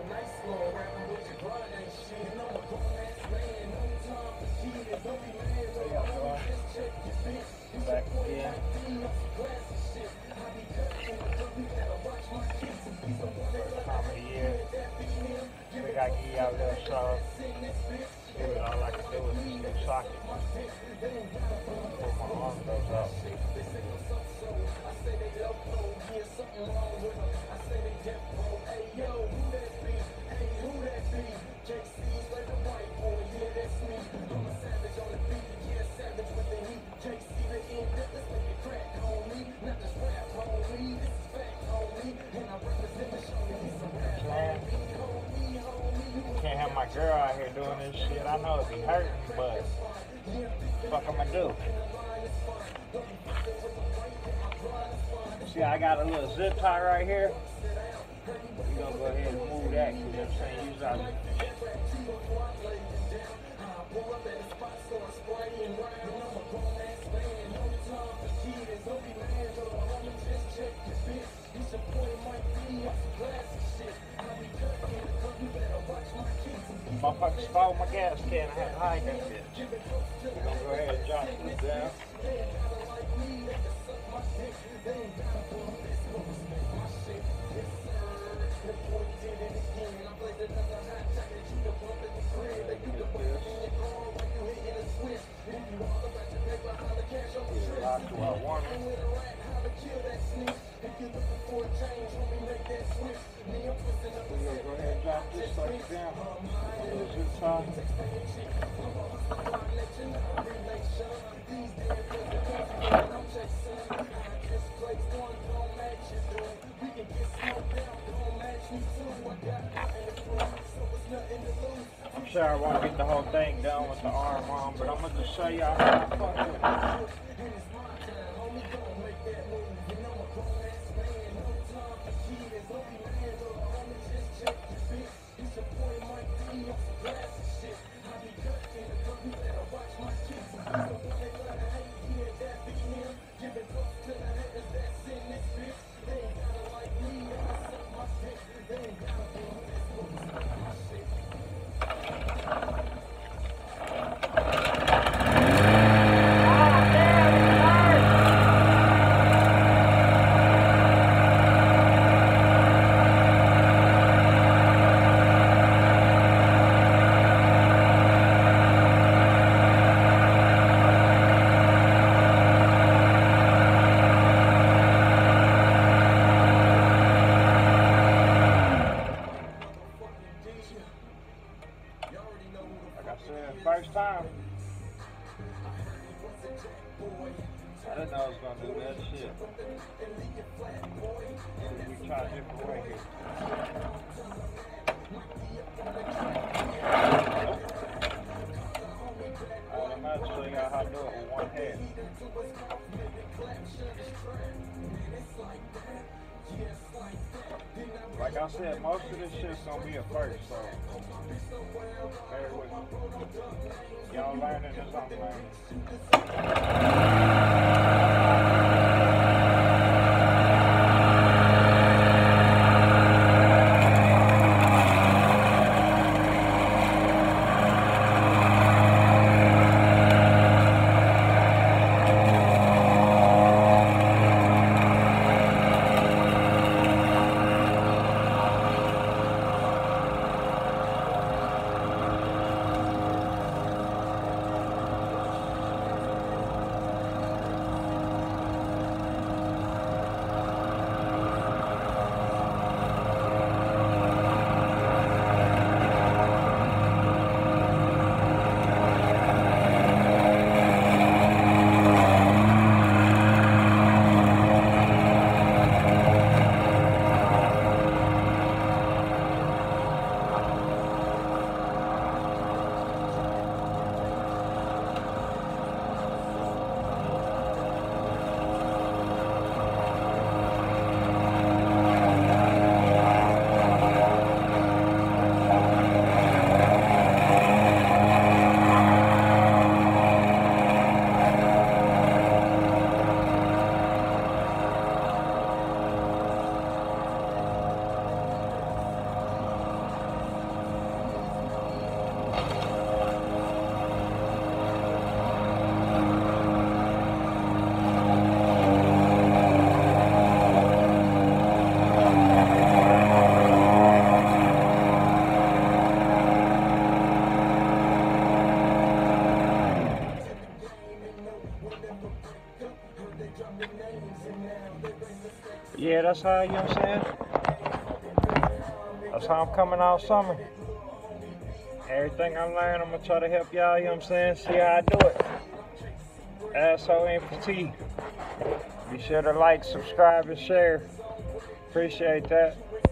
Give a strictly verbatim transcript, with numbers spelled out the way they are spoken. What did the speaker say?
Back again. First time of the year. We got to give y'all a little show. Really all I can do is just do socket. Pull my arm goes up. Can't have my girl out here doing this shit. I know it be hurting, but what the fuck I'ma do? See, I got a little zip tie right here. We gonna go ahead and move that, because you know what I'm saying? Use our motherfucker stole my gas can. I had to hide that bitch. We're gonna go ahead and drop this down. Lock to our warning. We're gonna go ahead and drop this sucker down. Here's your top. I'm sure I won't get the whole thing done with the arm on, but I'm gonna just show y'all how I fuck with it. First time. I didn't know I was gonna do that shit. We try a different way here. I'm not showing y'all how to do it with one hand. Like I said, most of this shit's gonna be a first, so bear with me. Y'all learning as I'm learning. Yeah, that's how, you know what I'm saying? That's how I'm coming out summer. Everything I learned, I'm gonna try to help y'all, you know what I'm saying? See how I do it. Asshole and fatigue. Be sure to like, subscribe, and share. Appreciate that.